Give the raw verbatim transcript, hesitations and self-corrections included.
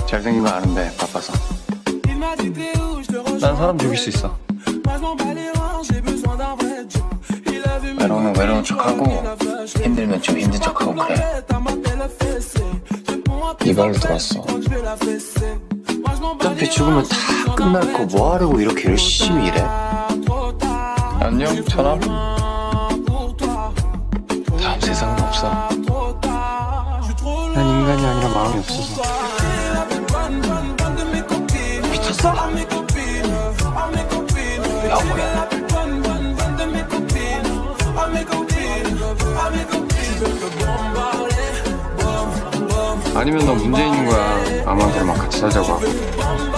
잘생긴 거 아는데 바빠서. 난 사람 죽일 수 있어. 외로우면 외로운 척하고 힘들면 좀 힘든 척하고 그래. 네 발로 들었어. 어차피 죽으면 다 끝날 거 뭐하려고 이렇게 열심히 일해? 안녕 천암. 다음 세상은 없어. 난 인간이 아니라 마음이 없어서. 미쳤어? 여보야. 아니면 너 문제 있는 거야. 아무한테나 막 같이 살자고 하고.